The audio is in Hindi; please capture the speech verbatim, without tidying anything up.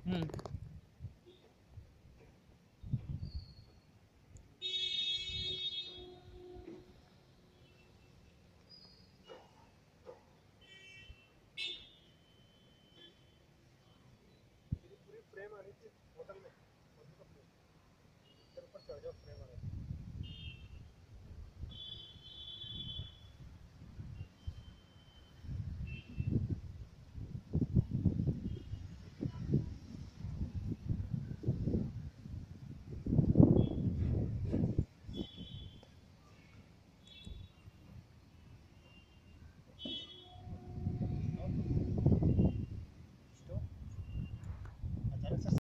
हम्म। पूरी फ्रेम आ रही थी होटल में, ऊपर चढ़ जाओ फ्रेम आ रही